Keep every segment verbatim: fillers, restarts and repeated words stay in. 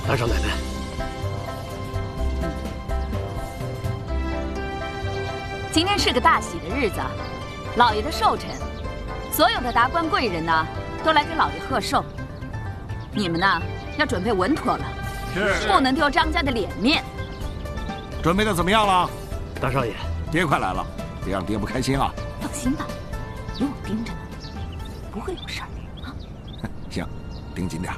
打扰奶奶。 今天是个大喜的日子，老爷的寿辰，所有的达官贵人呢，都来给老爷贺寿。你们呢，要准备稳妥了，是，不能丢张家的脸面。 准备的怎么样了？ 大少爷， 爹快来了，别让爹不开心啊！ 放心吧，有我盯着呢，不会有事儿啊。 行，盯紧点。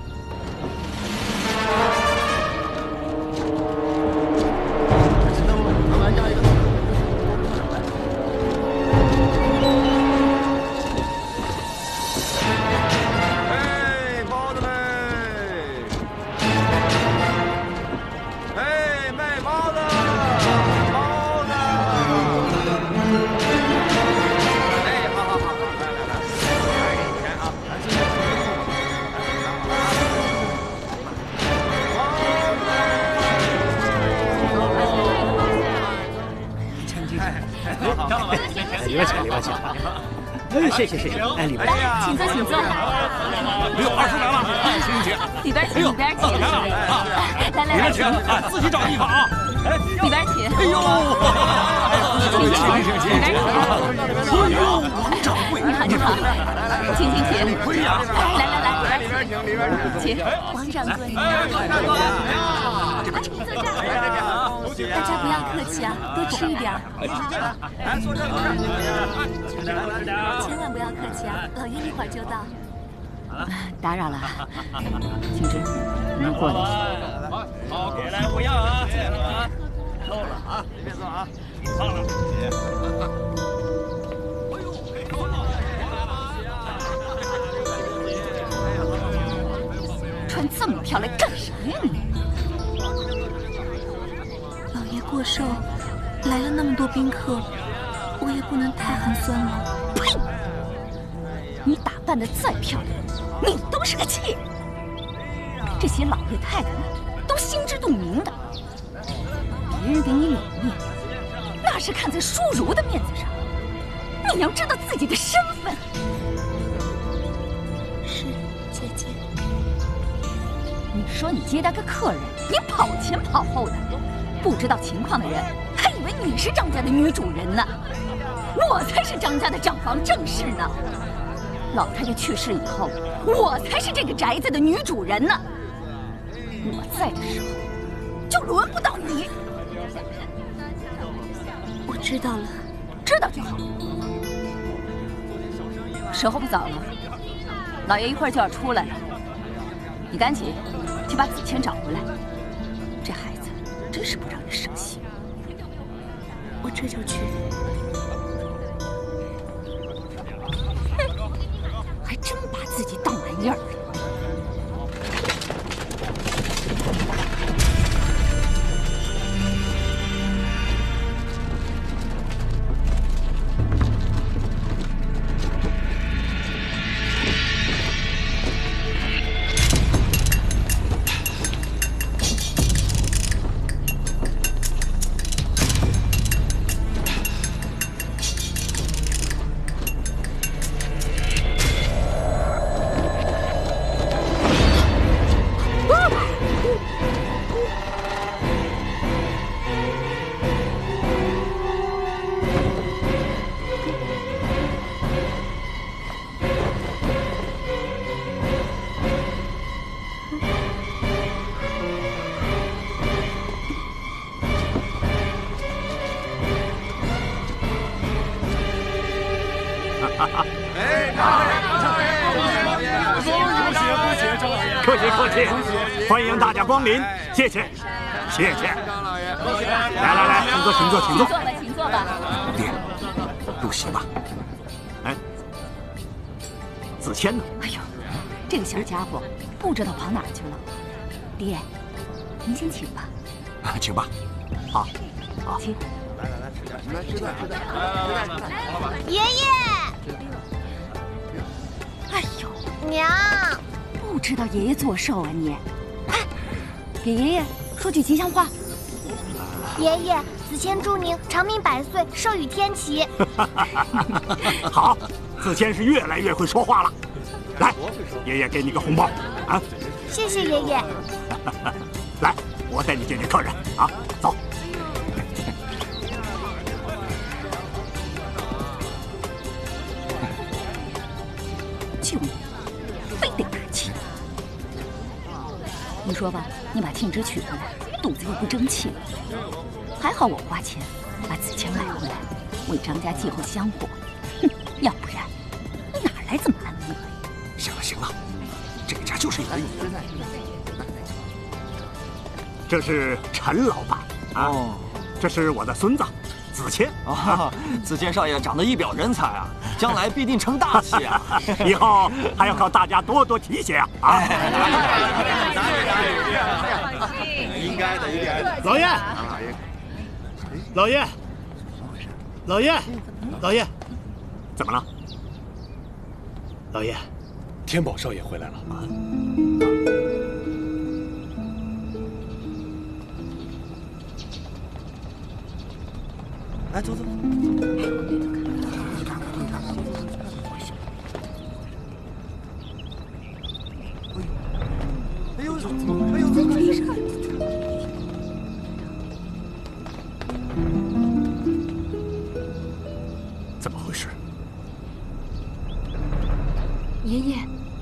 里边请，里边请。哎，谢谢谢谢。哎，里边请， 请坐，请坐。 哎呦，二叔来了，请请。 里边请，里边请。 来了啊！ 来来来， 里边请，啊，自己找地方啊。哎， 里边请。 哎呦，请请请请。 里边请。 哎呦，王掌柜， 你好你好，请请请。 不会呀。 来来来， 里边请，里边请。 请，王掌柜。 这边请。 大家不要客气啊，多吃一点。 来，坐这，坐这。 千万不要客气啊，老爷一会儿就到。打扰了，青芝，你们过来。 好，别来无恙啊！够了啊，随便坐啊，上了。 穿这么漂亮干什么呀你？ 老爷过寿，来了那么多宾客，我也不能太寒酸了。 呸！你打扮得再漂亮，你都是个妾。这些老爷太太们都心知肚明的，别人给你脸面，那是看在淑如的面子上。你要知道自己的身份。 是姐姐。 你说你接待个客人，你跑前跑后的，不知道情况的人还以为你是张家的女主人呢。我才是张家的长房正室呢。老太太去世以后，我才是这个宅子的女主人呢。我在的时候，就轮不到你。 我知道了， 知道就好。时候不早了，老爷一会儿就要出来了，你赶紧去把子谦找回来。这孩子真是不让人省心。 我这就去。 哼，还真把自己当玩意儿了。 客气客气，欢迎大家光临，谢谢，谢谢。来来来，请坐，请坐，请坐。 请坐吧，请坐吧。 爹，入席吧。 哎，子谦呢？ 哎呦，这个小家伙不知道跑哪儿去了。爹，您先请吧。 啊，请吧。 好，好。 请。 来来来，吃点，来吃点，吃点。来来来，来吧。 爷爷。 哎呦， 娘。 不知道爷爷做寿啊你？哎，给爷爷说句吉祥话。 爷爷，子谦祝您长命百岁，寿与天齐。 好，子谦是越来越会说话了。来，爷爷给你个红包啊！ 谢谢爷爷。 来，我带你见见客人啊，走。 就你，非得打气。你说吧，你把庆之娶回来，肚子又不争气了。还好我花钱把子谦买回来，为张家继后香火。哼，要不然哪来这么安乐呀？ 行了行了，这家就是有你。 这是陈老板啊，哦、这是我的孙子子谦啊。子谦少爷长得一表人才啊，将来必定成大器啊！ 以后还要靠大家多多提携啊！啊！ 应该的，应该的。 老爷，老爷，老爷，老爷， 怎么了？ 老爷， 天宝少爷回来了。啊来，走走。哎呦，哎呦，怎么回事？ 怎么回事？ 爷爷。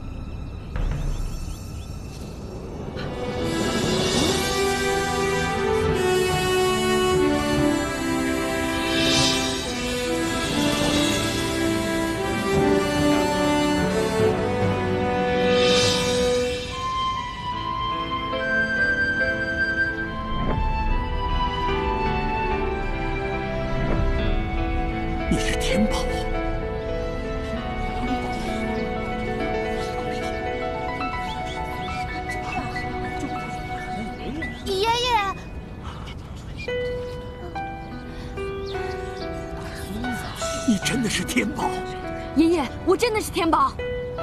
你真的是天宝， 爷爷，我真的是天宝。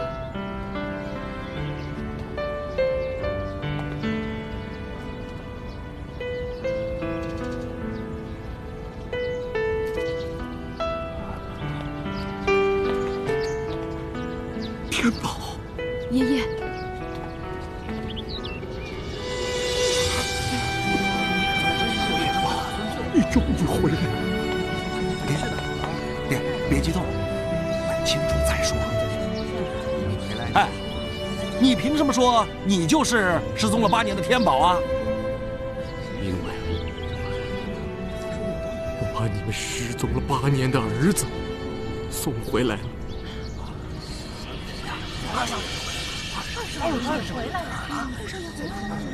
天宝， 爷爷， 天宝，你终于回来了。 别别激动，问清楚再说。 哎，你凭什么说你就是失踪了八年的天宝啊？ 因为我把你们失踪了八年的儿子送回来了。 二少爷回来了！二少爷回来了！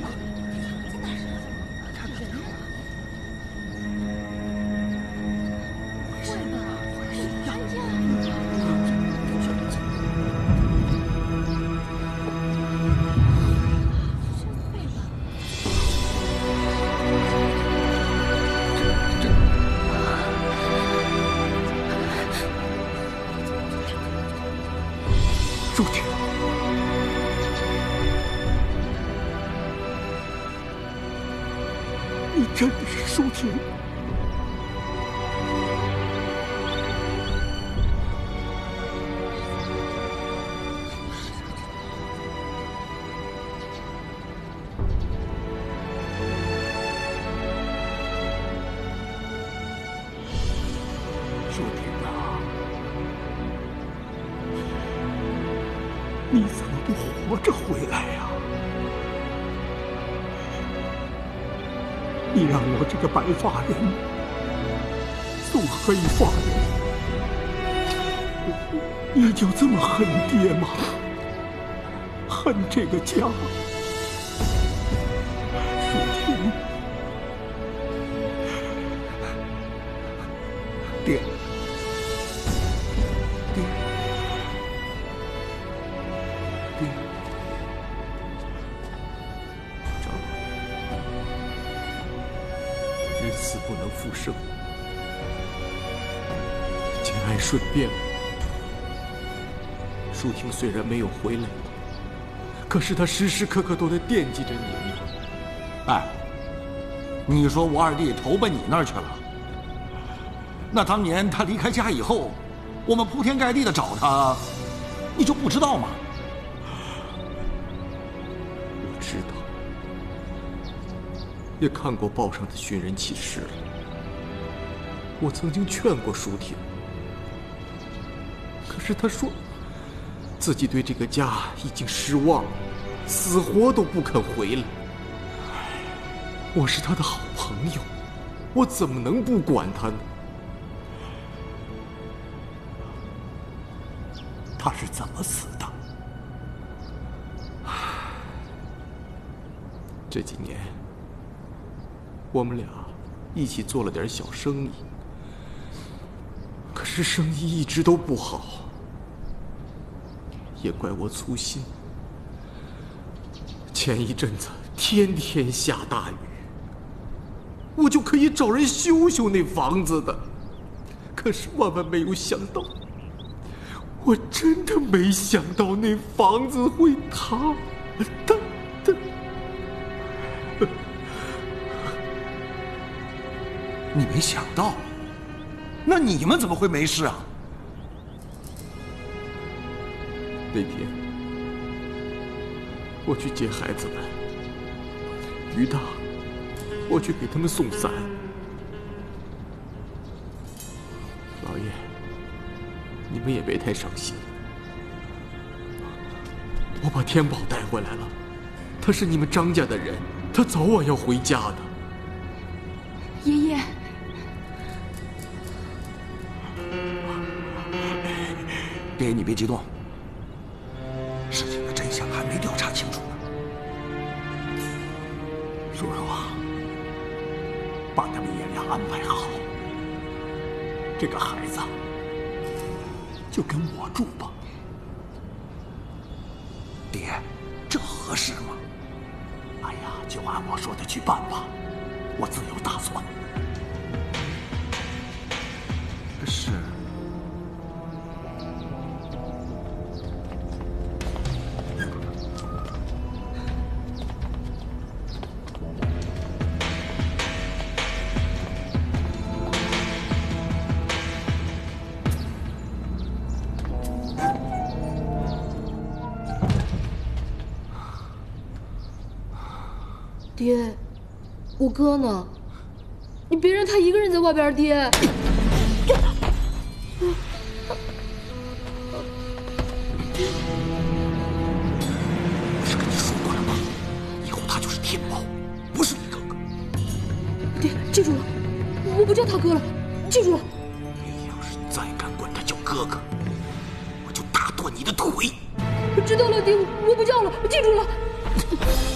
舒婷，你真的是舒婷？舒婷啊！ 你怎么不活着回来呀？你让我这个白发人送黑发人，你就这么恨爹吗？恨这个家？舒婷，爹，爹。 人死不能复生，节哀顺变了。舒婷虽然没有回来，可是她时时刻刻都在惦记着你呢。 哎，你说我二弟投奔你那儿去了？那当年他离开家以后，我们铺天盖地的找他，你就不知道吗？ 我也看过报上的寻人启事了。我曾经劝过舒婷，可是她说自己对这个家已经失望了，死活都不肯回来。我是她的好朋友，我怎么能不管她呢？ 他是怎么死的？ 这几年，我们俩一起做了点小生意，可是生意一直都不好，也怪我粗心。前一阵子天天下大雨，我就可以找人修修那房子的，可是万万没有想到。我真的没想到那房子会塌，塌塌。 你没想到？那你们怎么会没事啊？ 那天我去接孩子们，于大，我去给他们送伞。老爷，你们也别太伤心。我把天宝带回来了，他是你们张家的人，他早晚要回家的。 爷爷， 爹，你别激动，事情的真相还没调查清楚呢。 叔叔啊，把他们爷俩安排好，这个孩子就跟我住吧。 爹，这合适吗？ 哎呀，就按我说的去办吧，我自有打算。 是。 爹，我哥呢？你别让他一个人在外边，爹。 不是跟你说过了吗？以后他就是天宝，不是你哥哥。 爹，记住了，我不叫他哥了，记住了。 你要是再敢管他叫哥哥，我就打断你的腿。 知道了，爹，我不叫了，记住了。